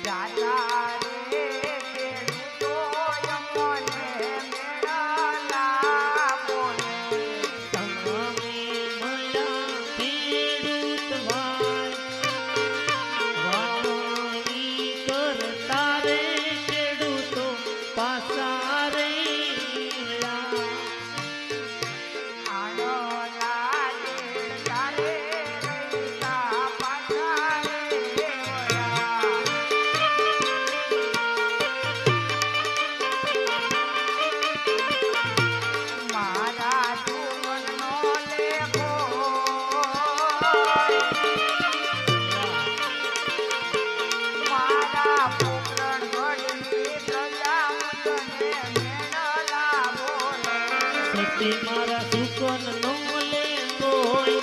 મારા સુકન નો લેંદોય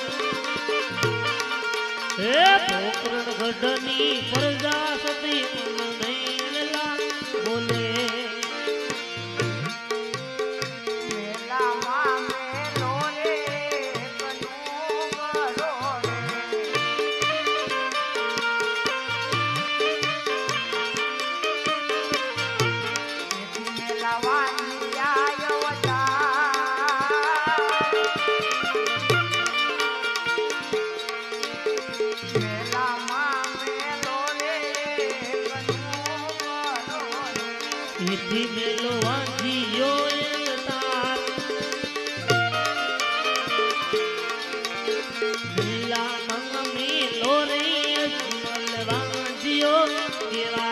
હે પોકરણ ગઢની પ્રજા સતી મન નૈલા બોલે इति मेलो वांजियो तार मिला मंग मेलो रे मल वांजियो केवा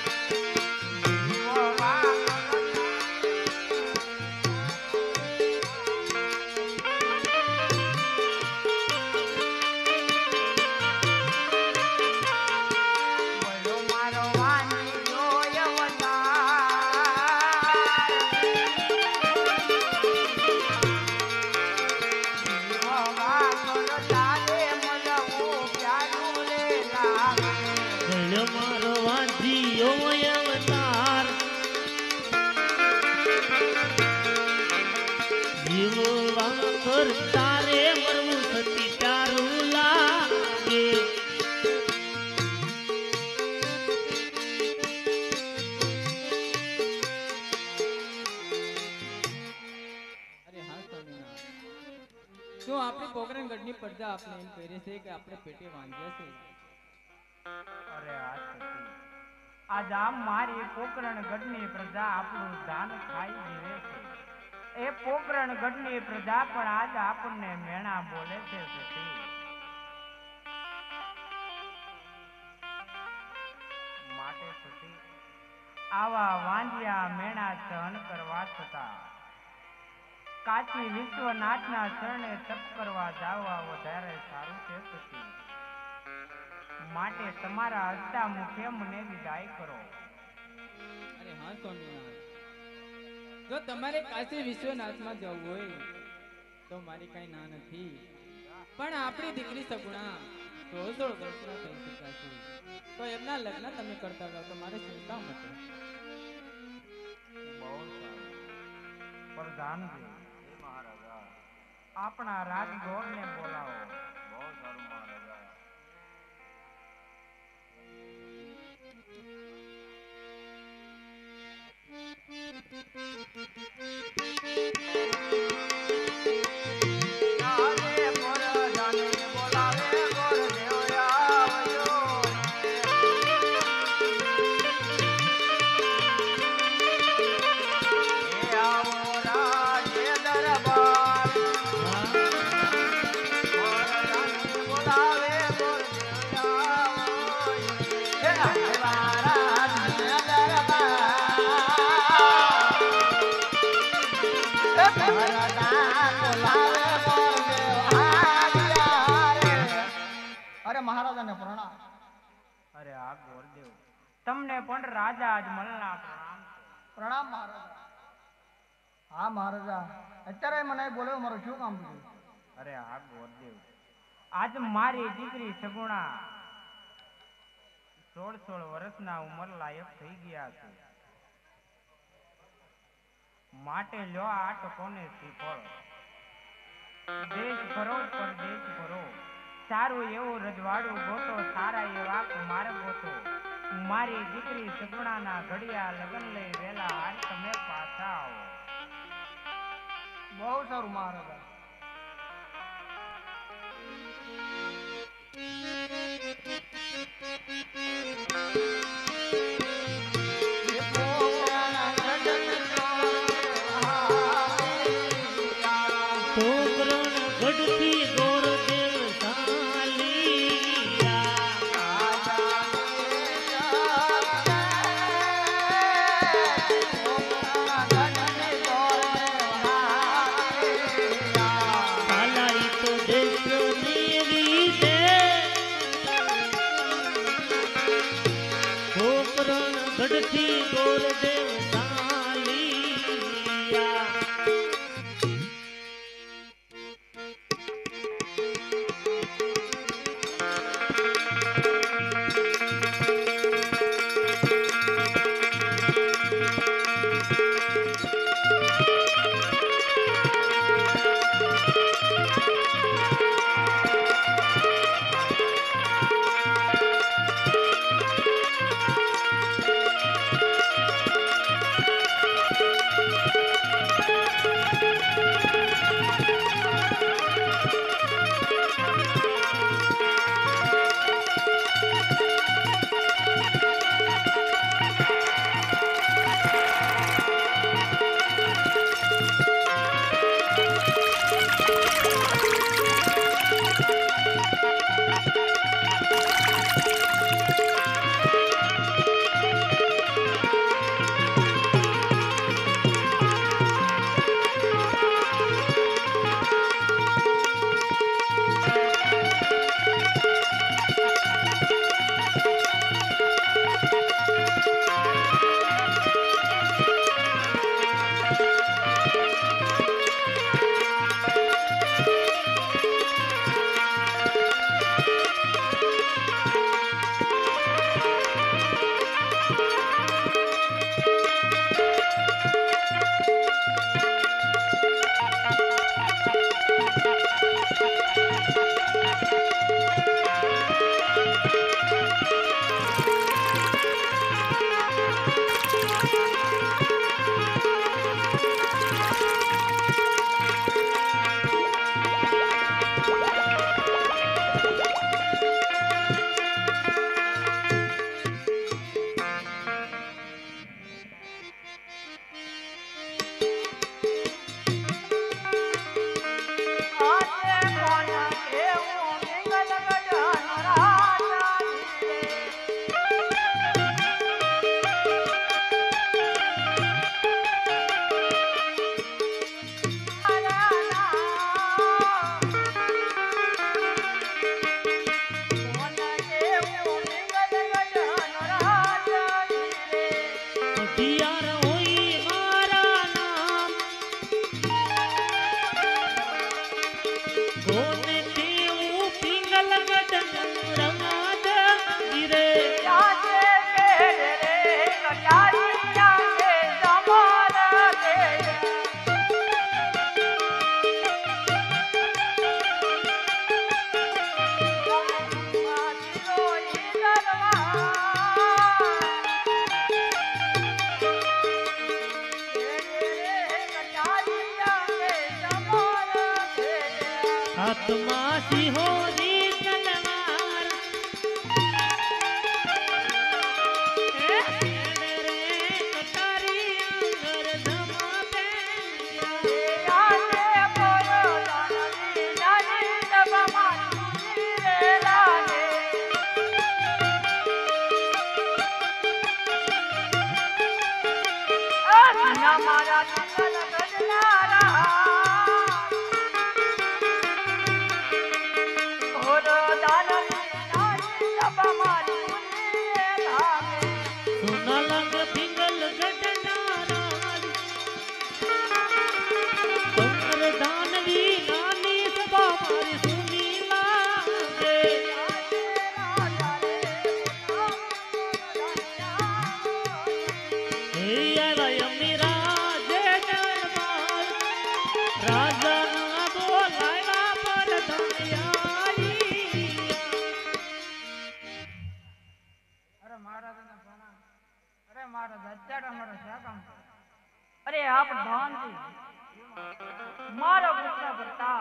मारो वांजियो अवतार जीववा करता रे मरવું સતી તારું લાગે અરે હા સ્વામીનાથ જો આપણી પોકરણગઢની પ્રજા આપણે એમ કહે છે કે આપણે પેટે વાંજ્યા છે અરે આજ આમ મારી પોકરણ ગઢની પ્રજા આપણું ધાન ખાઈ જીવે છે એ પોકરણ ગઢની પ્રજા પણ આજ આપણને મેણા બોલે છે સતી માટે સતી આવા વાંજિયા મેણા સહન કરવા છતાં કાચી વિશ્વનાથના શરણે તપ કરવા જાવા વધારે સારું છે સતી માટે તમારા હસ્તા મુખે મને વિદાય કરો અરે હા સ્વામીનાથ જો તમારે કાશી વિશ્વનાથમાં જવું હોય તો મારી કઈ ના નથી પણ આપણી દીકરી સગુણા રોજ દર્શન થઈ શકાશે તો એમના લગ્ન તમે કરતા રહો તો મારે ચિંતા મતે બહુ સારું પ્રધાનજી મહારાજા આપણા રાજગોરને બોલાવો બહુ સારું મહારાજા મહારાજાને પ્રણામ. અરે આ ગોરદેવ તમને પણ રાજા અજમલના પ્રણામ. પ્રણામ મહારાજા. હા મહારાજા, અત્યારે મને બોલ્યો, મારું શું કામ થયું? અરે આ ગોરદેવ આજ મારી દીકરી સગુણા 16 વર્ષના ઉંમર લાયક થઈ ગયા છે. માટે લ્યો આ ટકોને શ્રીફળ. દેશ ભરો પરદેશ ભરો, સારું એવું રજવાડું ગોતો, સારા એવા કુમાર ગોતો, મારી દીકરી સગુણાના ઘડિયા લગન લઈ વેલા આજ તમે પાછા આવો. બહુ સારું મહારાજા. પોકરણ ગઢથી દોર દેવ સાલિયા સાલાઈ તો દેશની રીતે પોકરણ ગઢથી દોર દેવ સાલિયા હાથમાં સિંહોની તલવાર રે કટારી આંગર ધમા મારા સોના લાગ પિંગલ ગઢનારા કમર દાનવી નાની સભા મારી સુની લાગે હે આયા યમની રાજે મહારાજા પ્રણામ. અરે મહારાજ અત્યારે અમારો શા કામ છે? અરે આપ ધનથી મારો પુત્ર કરતા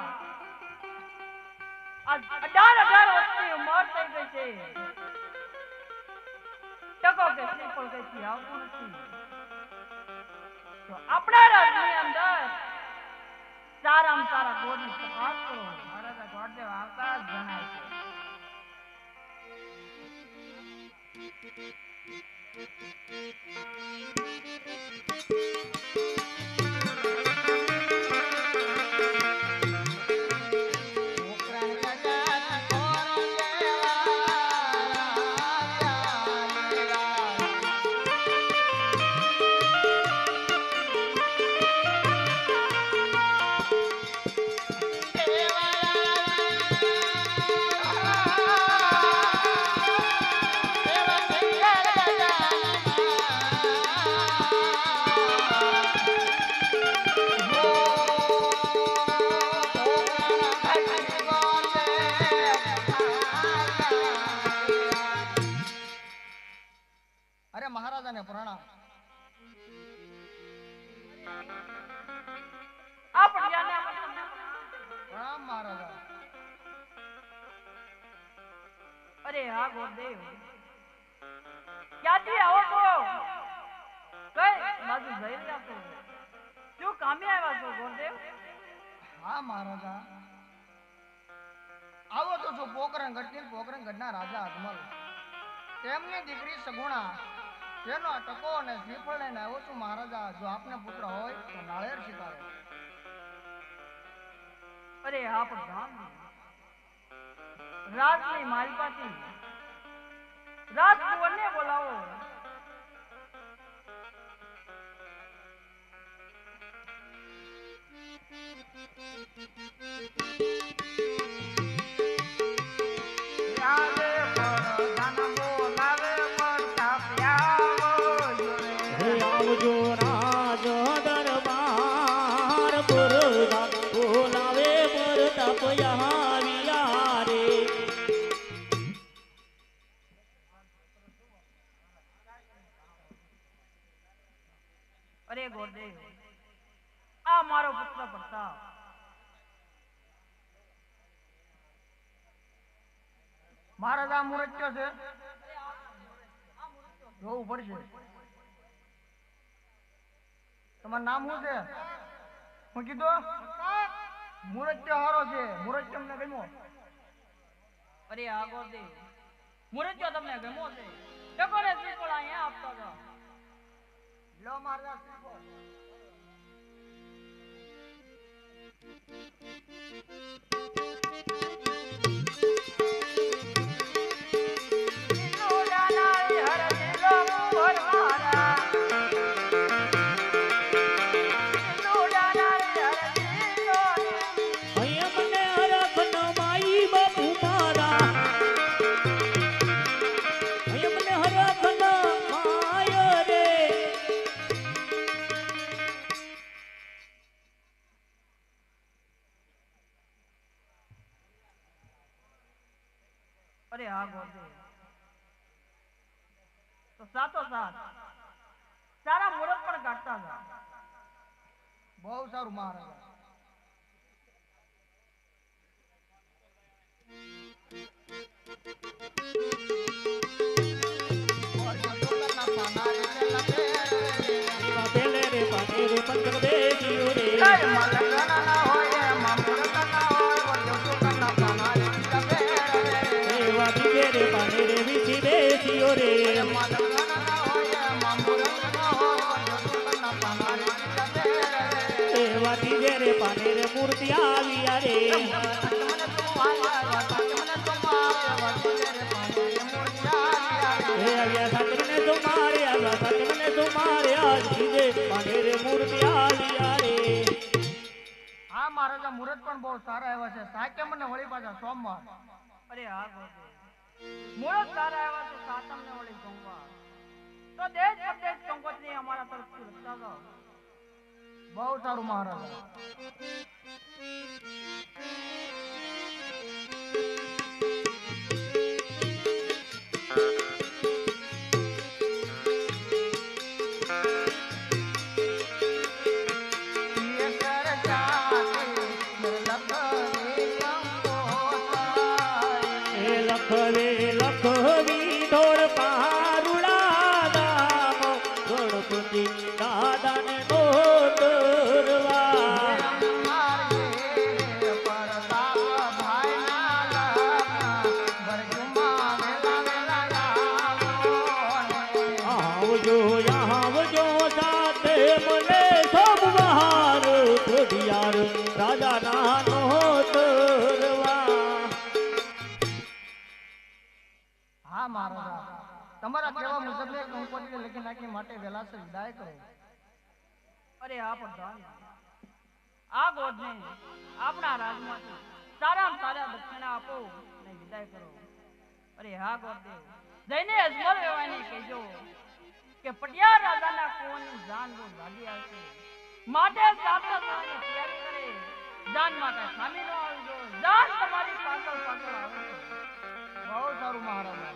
આ 18 વર્ષની ઉંમર થઈ ગઈ છે. ટકો કે શ્રીફળ કઈથી આવતું નથી. તો આપણા રાજની અંદર સારામાં સારા ગોળની તપાસ કરો. મહારાજા ગોળદેવ આવતા જ જણાય છે. અરે મહારાજાને પ્રણામ. પ્રણામ મહારાજા. અરે હા ગોરદેવ, ક્યાંથી આવો છો? કઈ બાજુ જઈ રહ્યા છો? શું કામે આવ્યા છો ગોરદેવ? હા મહારાજા, આવો તો છું પોકરણગઢના રાજા અજમલ, તેમની દીકરી સગુણા, તેનો ટકો અને શ્રીફળ લઈને આવ્યો છું મહારાજા. જો આપને પુત્ર હોય તો નાળિયેર સ્વીકારે. અરે હા પ્રધાન, રાજની માલપાથી રાજકુંવરને બોલાવો. આવજો રાજ દરબાર પુરતા બોલાવે પ્રતાપ આવ્યા રે. અરે ગોરદેવ, આ મારો પુત્ર પ્રતાપ મહારાજા મુરત્યો છે, જોવું પડશે. તમારું નામ શું છે? હું કીધું મુરત્યો હારો છે. મુરત્યો અમને ગમ્યો. અરે આ ગોરદેવ, મુરત્યો તમને ગમ્યો છે? ટકોને શ્રીફળ અહીંયા આપતા જાઓ. લો મહારાજા શ્રીફળ. અહીંયા મને હરખ ન માઈ બાપુ મારા, અહીંયા મને હરખ ન માય રે. અરે હા ગોરદેવ, તો સાતો સાત સારા મુહૂર્ત પણ કાઢતા હતા. બહુ સારું મહારાજા. પેલે રે પાને રે પંચક દેજીઓ રે. એવા બીજે રે પાને રે વીછી દેજીઓ રે. એવા બીજે રે પાને રે મૂર્તિ આવ્યા રે. આવ્યા સાતમને તમારે, આવ્યા સાતમને તમારે, આજ બીજે પાને રે મૂર્તિ આવ્યા રે. હા મહારાજા, મુહૂર્ત પણ બહુ સારા એવા છે. સાતમ અને વળી પાછા સોમવાર. અરે હા ગોરદેવ, મુહૂર્ત સારા આવ્યા છે. સાતમ ને વળી સોમવાર, તો દેશ પ્રદેશ કંકોત્રી અમારા તરફથી લખતા જાઓ. બહુ સારું મહારાજા. આવજો આવજો સાથે મને સબ બહાર ખોડિયાર રાજા નાનો તરવા. હા મહારાજા, તમારા કહેવા મુજબ ને કંકોત્રી લખી નાખી માટે વેલાસર વિદાય કરો. અરે આ પ્રધાન, આ ગોડને આપણા રાજમાંથી સારામાં સારા દક્ષિણા આપો અને વિદાય કરો. અરે હા ગોરદેવ, જઈને અજમલ વેવાઈને કહેજો કે પટિયાર રાજાના કુંવરની જાન બહુ લાગી આવશે, માટે સાબતા થવાની તૈયારી કરે. જાનમાં કાંઈ ખામી ન આવી જો, જાન તમારી પાછળ પાછળ આવે. બહુ સારું મહારાજા.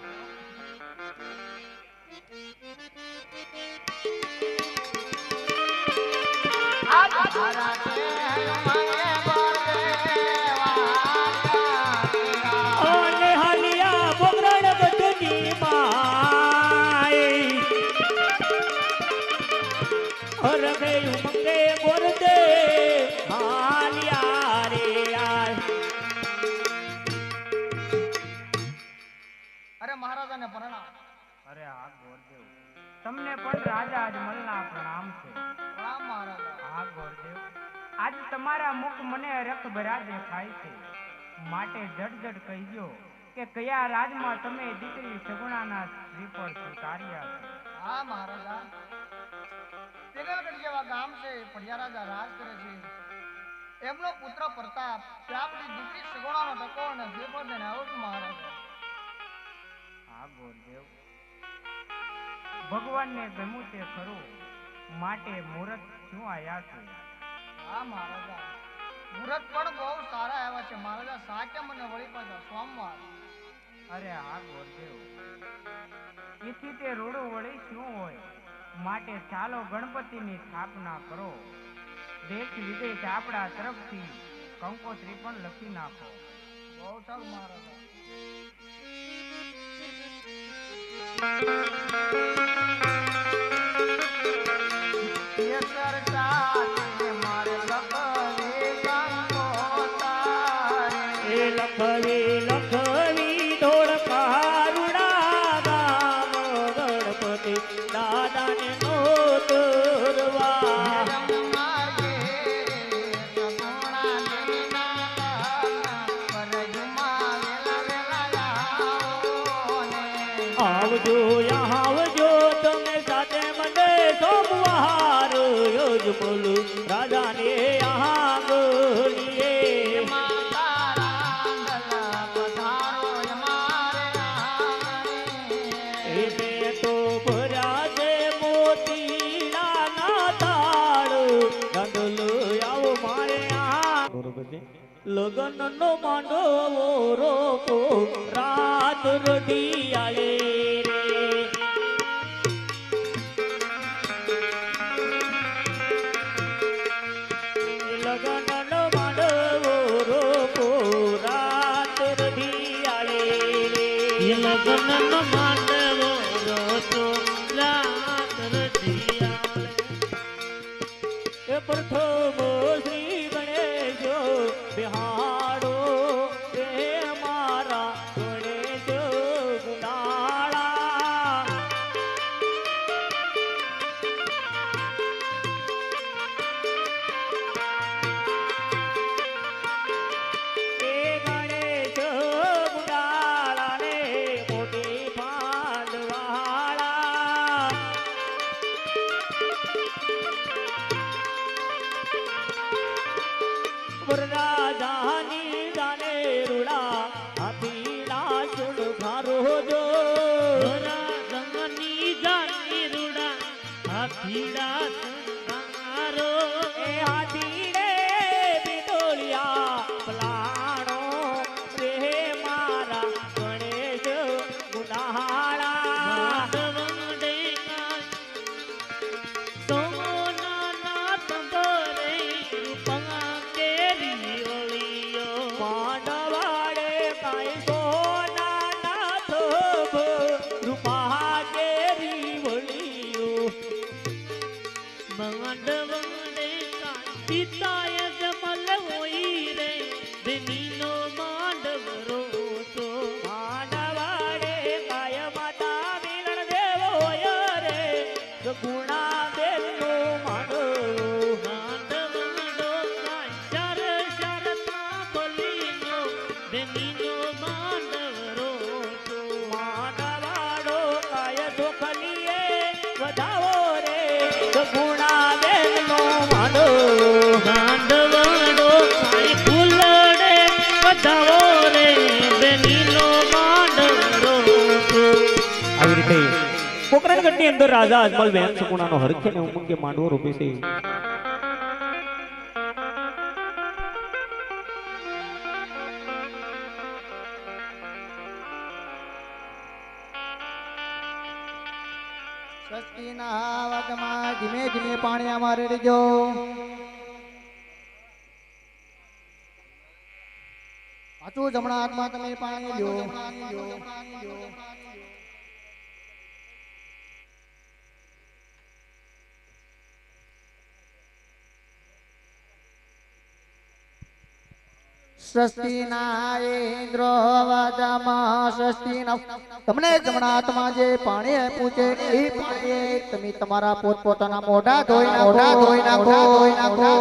આજ મારા કે મને બોલેવા અને હાલિયા બોગરણ ગઢની માય અરગે ઉમંગે બોરદે હાલિયા રે આય. અરે મહારાજાને પ્રણામ. અરે હા ગોરદેવ, તમને પણ રાજા અજમલના પ્રણામ છે. પ્રણામ મહારાજા. હા ગોરદેવ, આજ તમારા મુખ મને રખ ભર્યા દેખાય છે, માટે જડ કહીજો કે કયા રાજમાં તમે દીકરી સગુણાના શ્રીફળ સ્વીકાર્યા છે. હા મહારાજા, પેગલગઢ જેવા ગામ છે, પડિયા રાજા રાજ કરે છે. એમનો પુત્ર પ્રતાપ તે આપણી દીકરી સગુણાનો ટકો અને શ્રીફળ લઈને આવ્યો છું મહારાજા. હા ગોરદેવ, ભગવાનને ગમ્યું તે ખરું, માટે મુહૂર્ત શું આયા છે. હા મહારાજા, મુહૂર્ત પણ બહુ સારા આવ્યા છે મહારાજા. સાચમ અને વળી પાછા સોમવાર. અરે હા ગોરદેવ, એથી તે રોડું વળી શું હોય, માટે ચાલો ગણપતિની સ્થાપના કરો. દેશ વિદેશ આપણા તરફથી કંકોત્રી પણ લખી નાખો. બહુ સારું મહારાજા. કેસર ચાલે મારે લખવી કંકોત્રી. એ લખવી લખવી ધોળકારુડા ગામ ગણપતિ દાદાને નો તરવા. માર્ગે સગુણા દેવીના પરજુમાં વેલા વેલા આવો ને. આવજો આવજો તમે સાથે મને સોમવાર યોજ બોલું રાજાને આંગળીએ. માતા રાંધલા પધારો અમારે આંગણે. એ મેં તો ભર્યા છે મોતીડાના તાળ ગંડલો આવો મારે આ લગનનો માંડવો રોકો રાત રઢિયાળે રે. લગનનો માંડવો રોકો રાત રઢિયાળે રે. લગનનો માંડવો રોકો રાત રઢિયાળે. એ પ્રથમ શ્રી ગણેશ બિહાડો રે મારા ગણેશ ગુનાળા. એ ગણેશ ગુનાળા ને મોટી પાંડવાળા. વરરાજાની જાને રૂડા હાથીડા સુડ ઘારો જો. વરરાજાની જાને રૂડા હાથીડા સુડ ઘારો. એ હાથીડે બિદોળિયા પલાણો રે મારા ગણેશ ગુનાળા. પાંડવાડે કાંઈ સોના ના થભ રૂપા કેરી વળિયો. ગુણા દેવનો માંડવો માંડવડો શર શરતમાં બલીનો બેનીનો માંડવરો માંડવાડો કાય ધોખલીએ વધાવો રે ગુણા દેવનો માંડવો માંડવડો કાય ફૂલડે વધાવો રે બેનીનો માંડવરો આવી રીતે પોકરણગઢની અંદર રાજા અજમલ બેન સગુણાનો હરખે ને ઉમંગે માંડવો રૂપે છે. સ્વસ્તિના વાગમાં ધીમે ધીમે પાણી અમારે રેજો. પાછું જમણા હાથમાં તમે પાણી લ્યો. સ્વસ્તિના ઇન્દ્ર વાજામાં સ્વસ્તિના તમને જમણા હાથમાં જે પાણી આપ્યું છે એ પાણી તમે તમારા પોતપોતાના મોઢા ધોઈ નાખો.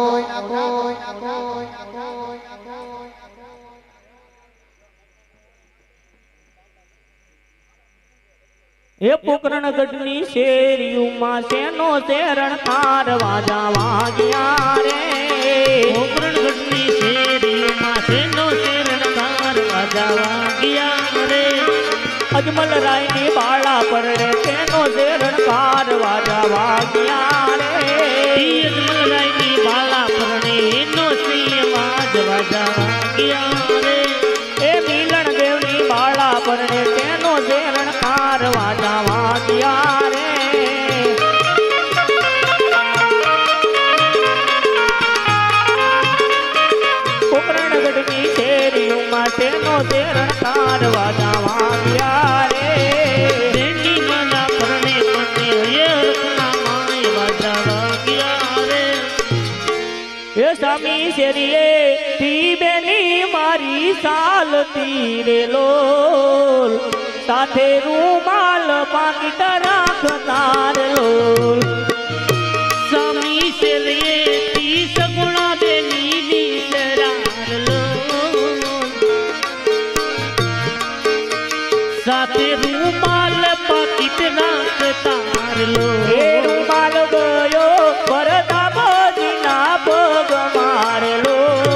એ પોકરણગઢની શેરીઓમાં શેનો શેરણ તાર વાજા વાગ્યા રે પોકરણગઢની શેરીઓમાં શેનો શેરણ તાર વાજા વાગ્યા રે અજમલ રાયની બાળા પરણે શેનો શેરણ તાર વાજા વાગ્યા રે અજમલ રાયની બાળા પરણે એનો સિંહ વાજા વાગ્યા રે એ મિલણ દેવની બાળા પરણે શેનો શેરણ તાર વાજા વાગ્યા રે પોકરણગઢની શેરીઓમાં શેનો શેરણ તાર વાજા વાગ્યા રે દેની માલા પરણે મને હયરના માય વાજા વાગ્યા રે એ સામી શેરીએ તી બેની મારી સાલતી રે લોલ સાથે રૂમાલ પાકીટ રાખનાર લોલ સામી શેરીએ તી સગુણા બેની વિસરાર લોલ સાથે રૂમાલ પાકીટ રાખનાર લોલ એ રૂમાલ ગયો પરદા બજીના પગ મારેલો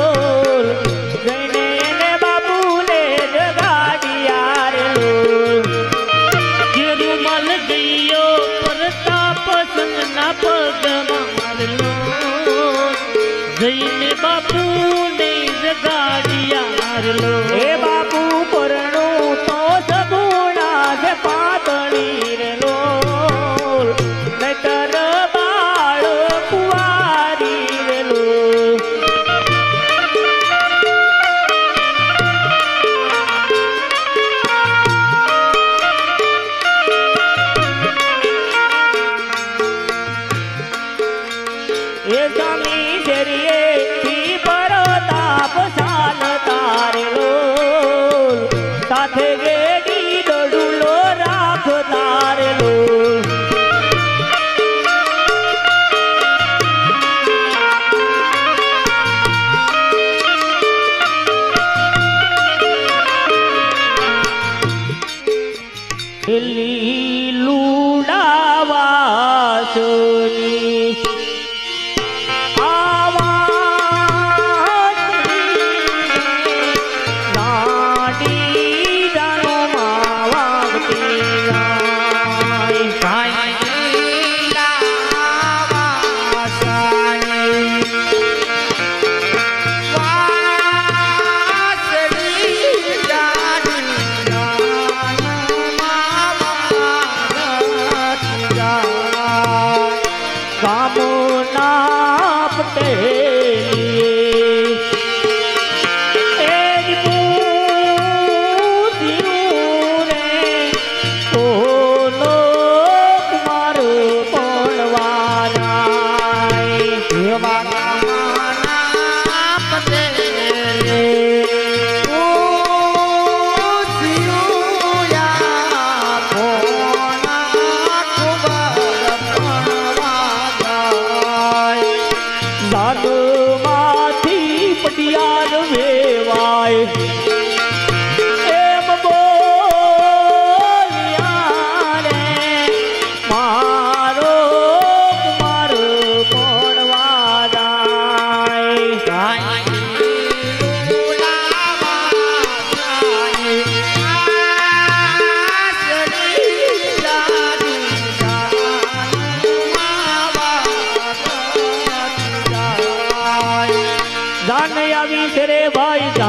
જઈને એને બાપુને જગાડિયા રે જે રૂમાલ ગયો પ્રતાપ સંગના પગ મારેલો જઈને બાપુને જગાડિયા રે એ બાપુ પરણું તો સગુણા છે પાતળી રે લોલ નહીતર બાળ કુંવારી રે લોલ એ સામી શેરીએ થી પરત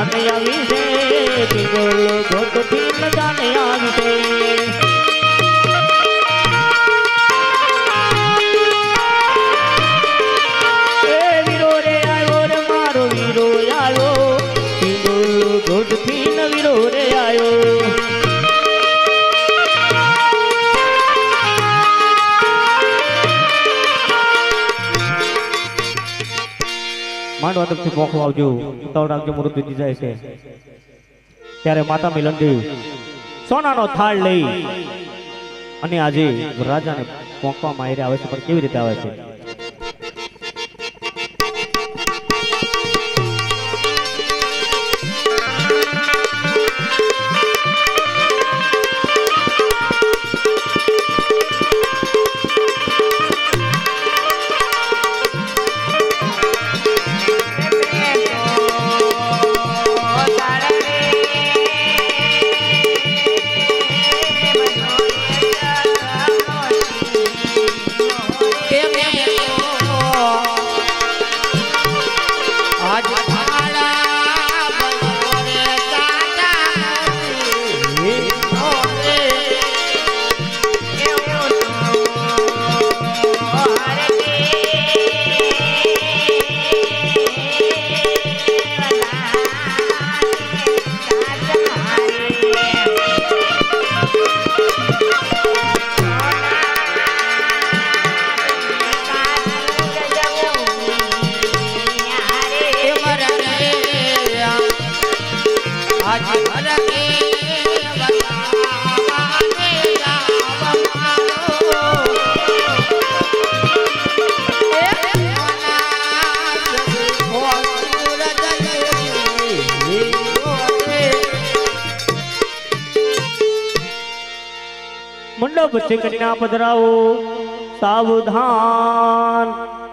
જાને આવી છે પિંગલ ગોતથી ન જાને આવી છે એ વીરો રે આવ્યો રે મારો વીરો આવ્યો પિંગલ ગોતથી ન વીરો રે આવ્યો માંડવા તરફથી પોખો આવજો ઉતાવળ રાખજો મુહૂર્ત વીતી જાય છે ત્યારે માતા મિલનદેવ સોનાનો થાળ લઈ અને આજે રાજાને પોખવામાં આવી આવે છે પણ કેવી રીતે આવે છે મંડપ ચીકણીના પધરાવો સાવધાન